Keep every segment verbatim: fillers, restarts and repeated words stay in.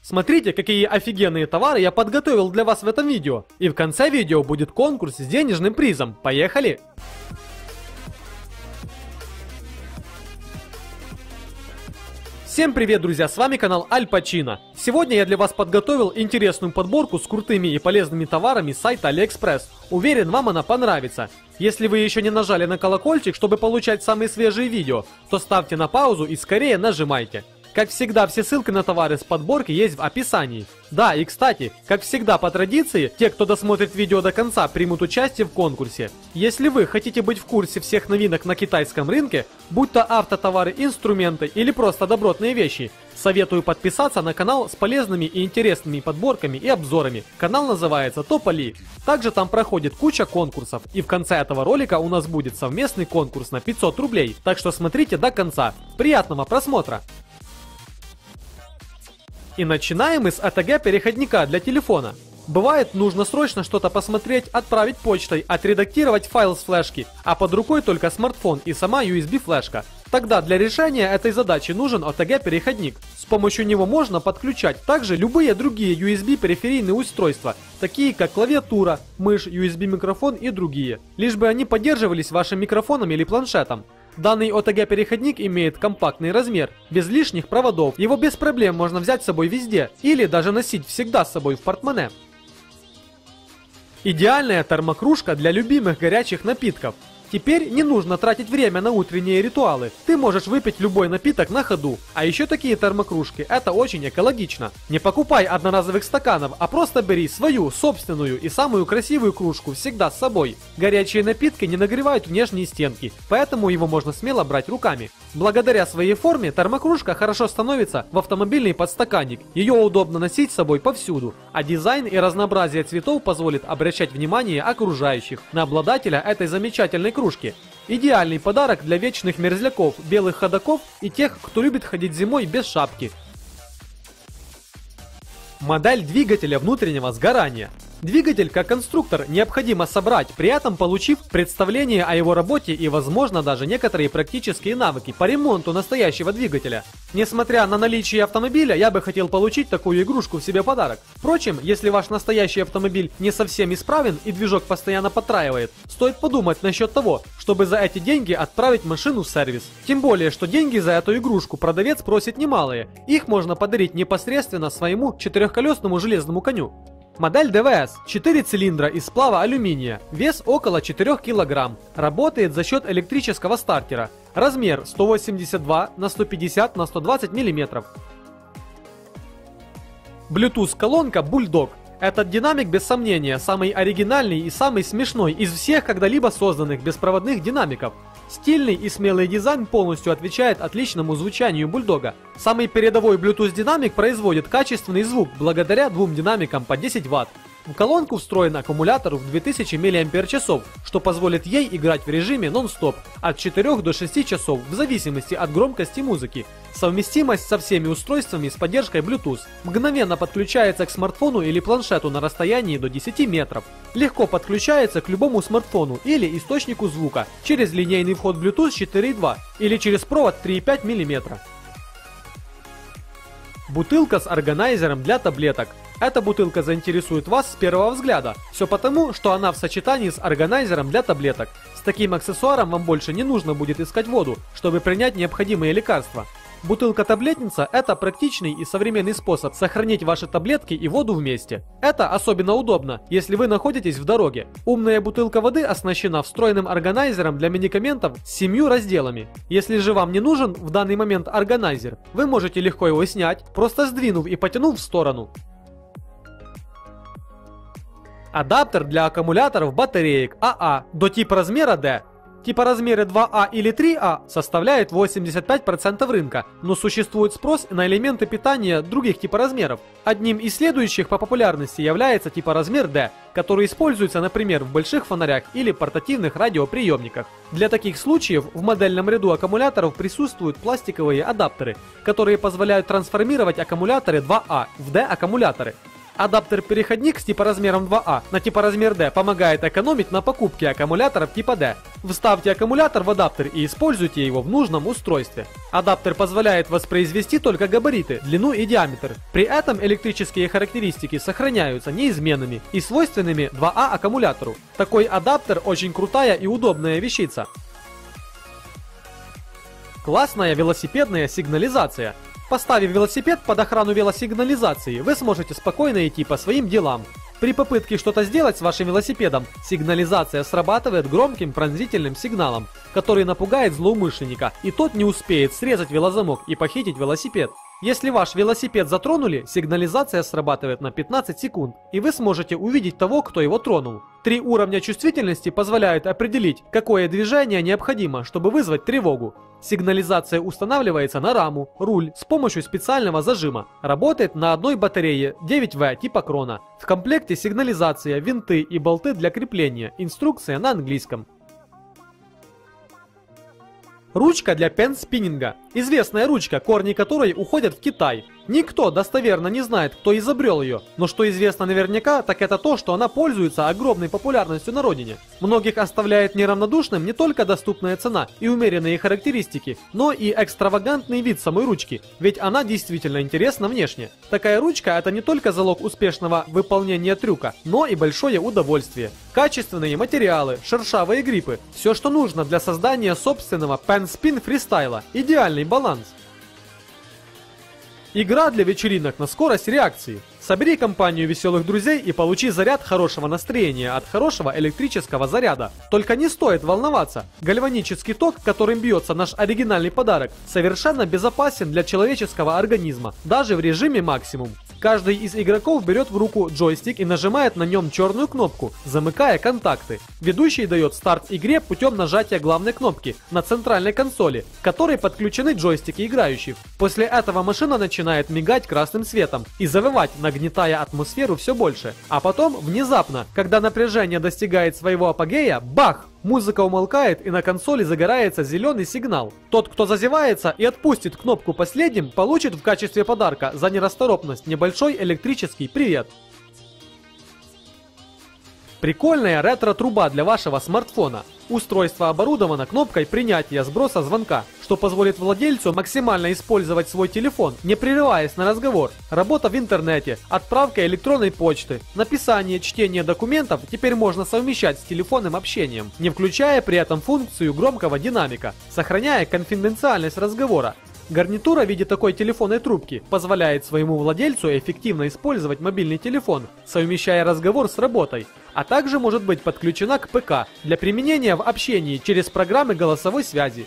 Смотрите, какие офигенные товары я подготовил для вас в этом видео. И в конце видео будет конкурс с денежным призом. Поехали! Всем привет, друзья, с вами канал Аль Пачино. Сегодня я для вас подготовил интересную подборку с крутыми и полезными товарами с сайта Алиэкспресс. Уверен, вам она понравится. Если вы еще не нажали на колокольчик, чтобы получать самые свежие видео, то ставьте на паузу и скорее нажимайте. Как всегда, все ссылки на товары с подборки есть в описании. Да, и кстати, как всегда по традиции, те, кто досмотрит видео до конца, примут участие в конкурсе. Если вы хотите быть в курсе всех новинок на китайском рынке, будь то автотовары, инструменты или просто добротные вещи, советую подписаться на канал с полезными и интересными подборками и обзорами. Канал называется Топ Али. Также там проходит куча конкурсов, и в конце этого ролика у нас будет совместный конкурс на пятьсот рублей. Так что смотрите до конца. Приятного просмотра! И начинаем мы с эй ти джи-переходника для телефона. Бывает, нужно срочно что-то посмотреть, отправить почтой, отредактировать файл с флешки, а под рукой только смартфон и сама ю эс би-флешка. Тогда для решения этой задачи нужен эй ти джи-переходник. С помощью него можно подключать также любые другие ю эс би-периферийные устройства, такие как клавиатура, мышь, ю эс би-микрофон и другие, лишь бы они поддерживались вашим микрофоном или планшетом. Данный эй ти джи-переходник имеет компактный размер, без лишних проводов, его без проблем можно взять с собой везде, или даже носить всегда с собой в портмоне. Идеальная термокружка для любимых горячих напитков. Теперь не нужно тратить время на утренние ритуалы, ты можешь выпить любой напиток на ходу. А еще такие термокружки, это очень экологично. Не покупай одноразовых стаканов, а просто бери свою, собственную и самую красивую кружку всегда с собой. Горячие напитки не нагревают внешние стенки, поэтому его можно смело брать руками. Благодаря своей форме термокружка хорошо становится в автомобильный подстаканник, ее удобно носить с собой повсюду, а дизайн и разнообразие цветов позволит обращать внимание окружающих на обладателя этой замечательной кружки. Кружки. Идеальный подарок для вечных мерзляков, белых ходоков и тех, кто любит ходить зимой без шапки. Модель двигателя внутреннего сгорания. Двигатель как конструктор необходимо собрать, при этом получив представление о его работе и, возможно, даже некоторые практические навыки по ремонту настоящего двигателя. Несмотря на наличие автомобиля, я бы хотел получить такую игрушку в себе подарок. Впрочем, если ваш настоящий автомобиль не совсем исправен и движок постоянно подтраивает, стоит подумать насчет того, чтобы за эти деньги отправить машину в сервис. Тем более, что деньги за эту игрушку продавец просит немалые, их можно подарить непосредственно своему четырехколесному железному коню. Модель дэ вэ эс. четыре цилиндра из сплава алюминия. Вес около четырёх килограмм. Работает за счет электрического стартера. Размер сто восемьдесят два на сто пятьдесят на сто двадцать миллиметров. Bluetooth-колонка Bulldog. Этот динамик, без сомнения, самый оригинальный и самый смешной из всех когда-либо созданных беспроводных динамиков. Стильный и смелый дизайн полностью отвечает отличному звучанию бульдога. Самый передовой Bluetooth динамик производит качественный звук благодаря двум динамикам по десять ватт. В колонку встроен аккумулятор в две тысячи миллиампер-часов, что позволит ей играть в режиме нон-стоп от четырёх до шести часов в зависимости от громкости музыки. Совместимость со всеми устройствами с поддержкой Bluetooth. Мгновенно подключается к смартфону или планшету на расстоянии до десяти метров. Легко подключается к любому смартфону или источнику звука через линейный вход Bluetooth четыре и два или через провод три и пять миллиметра. Бутылка с органайзером для таблеток. Эта бутылка заинтересует вас с первого взгляда. Все потому, что она в сочетании с органайзером для таблеток. С таким аксессуаром вам больше не нужно будет искать воду, чтобы принять необходимые лекарства. Бутылка-таблетница – это практичный и современный способ сохранить ваши таблетки и воду вместе. Это особенно удобно, если вы находитесь в дороге. Умная бутылка воды оснащена встроенным органайзером для медикаментов с семью разделами. Если же вам не нужен в данный момент органайзер, вы можете легко его снять, просто сдвинув и потянув в сторону. Адаптер для аккумуляторов батареек а а до типа размера D. Типа размеры два а или три а составляет восемьдесят пять процентов рынка, но существует спрос на элементы питания других типа размеров. Одним из следующих по популярности является типа размер D, который используется, например, в больших фонарях или портативных радиоприемниках. Для таких случаев в модельном ряду аккумуляторов присутствуют пластиковые адаптеры, которые позволяют трансформировать аккумуляторы два а в D-аккумуляторы. Адаптер-переходник с типоразмером два А на типоразмер D помогает экономить на покупке аккумуляторов типа D. Вставьте аккумулятор в адаптер и используйте его в нужном устройстве. Адаптер позволяет воспроизвести только габариты, длину и диаметр. При этом электрические характеристики сохраняются неизменными и свойственными два А аккумулятору. Такой адаптер очень крутая и удобная вещица. Классная велосипедная сигнализация. Поставив велосипед под охрану велосигнализации, вы сможете спокойно идти по своим делам. При попытке что-то сделать с вашим велосипедом, сигнализация срабатывает громким пронзительным сигналом, который напугает злоумышленника, и тот не успеет срезать велозамок и похитить велосипед. Если ваш велосипед затронули, сигнализация срабатывает на пятнадцать секунд, и вы сможете увидеть того, кто его тронул. Три уровня чувствительности позволяют определить, какое движение необходимо, чтобы вызвать тревогу. Сигнализация устанавливается на раму, руль с помощью специального зажима. Работает на одной батарее девять вэ типа крона. В комплекте сигнализация, винты и болты для крепления. Инструкция на английском. Ручка для пен-спиннинга. Известная ручка, корни которой уходят в Китай. Никто достоверно не знает, кто изобрел ее, но что известно наверняка, так это то, что она пользуется огромной популярностью на родине. Многих оставляет неравнодушным не только доступная цена и умеренные характеристики, но и экстравагантный вид самой ручки, ведь она действительно интересна внешне. Такая ручка — это не только залог успешного выполнения трюка, но и большое удовольствие. Качественные материалы, шершавые гриппы, все, что нужно для создания собственного пен-спин фристайла. Идеальный баланс. Игра для вечеринок на скорость реакции. Собери компанию веселых друзей и получи заряд хорошего настроения от хорошего электрического заряда. Только не стоит волноваться. Гальванический ток, которым бьется наш оригинальный подарок, совершенно безопасен для человеческого организма, даже в режиме максимум. Каждый из игроков берет в руку джойстик и нажимает на нем черную кнопку, замыкая контакты. Ведущий дает старт игре путем нажатия главной кнопки на центральной консоли, к которой подключены джойстики играющих. После этого машина начинает мигать красным светом и завывать, нагнетая атмосферу все больше. А потом, внезапно, когда напряжение достигает своего апогея, бах! Музыка умолкает, и на консоли загорается зеленый сигнал. Тот, кто зазевается и отпустит кнопку последним, получит в качестве подарка за нерасторопность небольшой электрический привет. Прикольная ретро-труба для вашего смартфона. Устройство оборудовано кнопкой принятия сброса звонка, что позволит владельцу максимально использовать свой телефон, не прерываясь на разговор. Работа в интернете, отправка электронной почты, написание, чтение документов теперь можно совмещать с телефонным общением, не включая при этом функцию громкого динамика, сохраняя конфиденциальность разговора. Гарнитура в виде такой телефонной трубки позволяет своему владельцу эффективно использовать мобильный телефон, совмещая разговор с работой, а также может быть подключена к ПК для применения в общении через программы голосовой связи.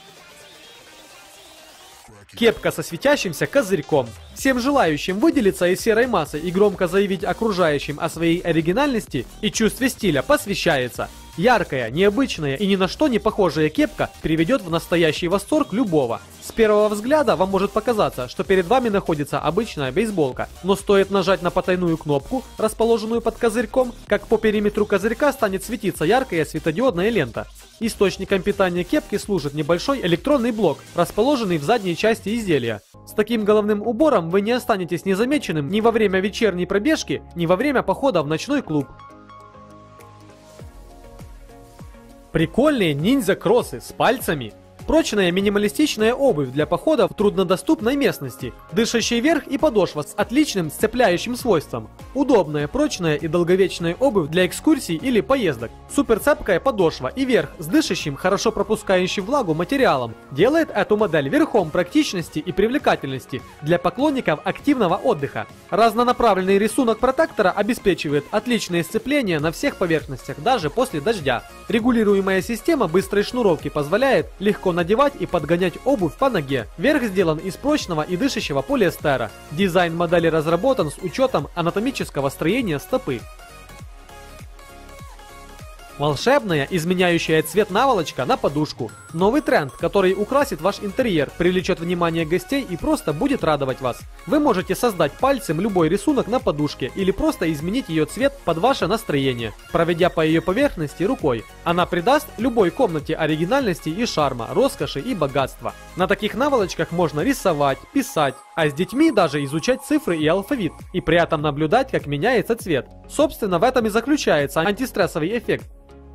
Кепка со светящимся козырьком. Всем желающим выделиться из серой массы и громко заявить окружающим о своей оригинальности и чувстве стиля посвящается. Яркая, необычная и ни на что не похожая кепка приведет в настоящий восторг любого. С первого взгляда вам может показаться, что перед вами находится обычная бейсболка, но стоит нажать на потайную кнопку, расположенную под козырьком, как по периметру козырька станет светиться яркая светодиодная лента. Источником питания кепки служит небольшой электронный блок, расположенный в задней части изделия. С таким головным убором вы не останетесь незамеченным ни во время вечерней пробежки, ни во время похода в ночной клуб. Прикольные ниндзя-кроссы с пальцами. Прочная минималистичная обувь для похода в труднодоступной местности. Дышащий верх и подошва с отличным сцепляющим свойством. Удобная, прочная и долговечная обувь для экскурсий или поездок. Суперцепкая подошва и верх с дышащим, хорошо пропускающим влагу материалом делает эту модель верхом практичности и привлекательности для поклонников активного отдыха. Разнонаправленный рисунок протектора обеспечивает отличное сцепление на всех поверхностях, даже после дождя. Регулируемая система быстрой шнуровки позволяет легко надевать и подгонять обувь по ноге. Верх сделан из прочного и дышащего полиэстера. Дизайн модели разработан с учетом анатомического строения стопы. Волшебная, изменяющая цвет наволочка на подушку. Новый тренд, который украсит ваш интерьер, привлечет внимание гостей и просто будет радовать вас. Вы можете создать пальцем любой рисунок на подушке или просто изменить ее цвет под ваше настроение, проведя по ее поверхности рукой. Она придаст любой комнате оригинальности и шарма, роскоши и богатства. На таких наволочках можно рисовать, писать, а с детьми даже изучать цифры и алфавит, и при этом наблюдать, как меняется цвет. Собственно, в этом и заключается антистрессовый эффект.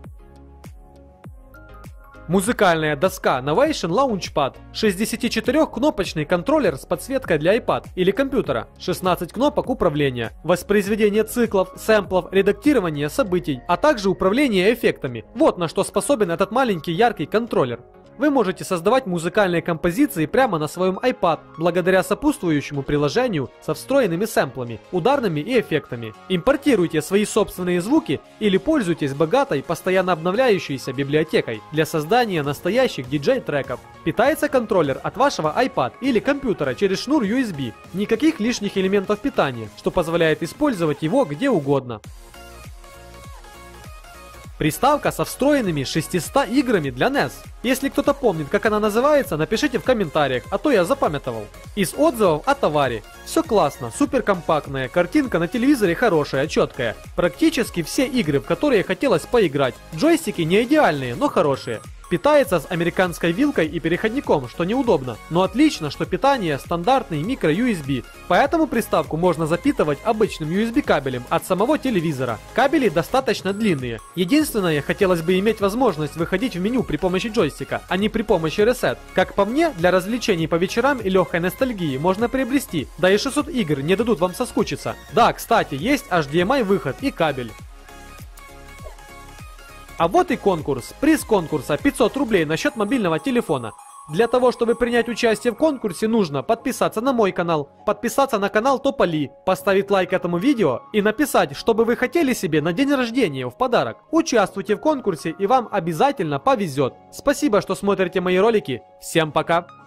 Музыкальная доска Novation Launchpad. шестидесятичетырёхкнопочный контроллер с подсветкой для iPad или компьютера. шестнадцать кнопок управления. Воспроизведение циклов, сэмплов, редактирование событий, а также управление эффектами. Вот на что способен этот маленький яркий контроллер. Вы можете создавать музыкальные композиции прямо на своем iPad, благодаря сопутствующему приложению со встроенными сэмплами, ударными и эффектами. Импортируйте свои собственные звуки или пользуйтесь богатой, постоянно обновляющейся библиотекой для создания настоящих диджей-треков. Питается контроллер от вашего iPad или компьютера через шнур ю эс би. Никаких лишних элементов питания, что позволяет использовать его где угодно. Приставка со встроенными шестьюстами играми для нес. Если кто-то помнит, как она называется, напишите в комментариях, а то я запамятовал. Из отзывов о товаре. Все классно, супер компактная, картинка на телевизоре хорошая, четкая. Практически все игры, в которые хотелось поиграть. Джойстики не идеальные, но хорошие. Питается с американской вилкой и переходником, что неудобно, но отлично, что питание стандартный микро ю эс би, поэтому приставку можно запитывать обычным ю эс би кабелем от самого телевизора. Кабели достаточно длинные. Единственное, хотелось бы иметь возможность выходить в меню при помощи джойстика, а не при помощи ресет. Как по мне, для развлечений по вечерам и легкой ностальгии можно приобрести, да и шестьсот игр не дадут вам соскучиться. Да, кстати, есть эйч ди эм ай выход и кабель. А вот и конкурс. Приз конкурса пятьсот рублей на счет мобильного телефона. Для того, чтобы принять участие в конкурсе, нужно подписаться на мой канал, подписаться на канал Тополи, поставить лайк этому видео и написать, что бы вы хотели себе на день рождения в подарок. Участвуйте в конкурсе, и вам обязательно повезет. Спасибо, что смотрите мои ролики. Всем пока!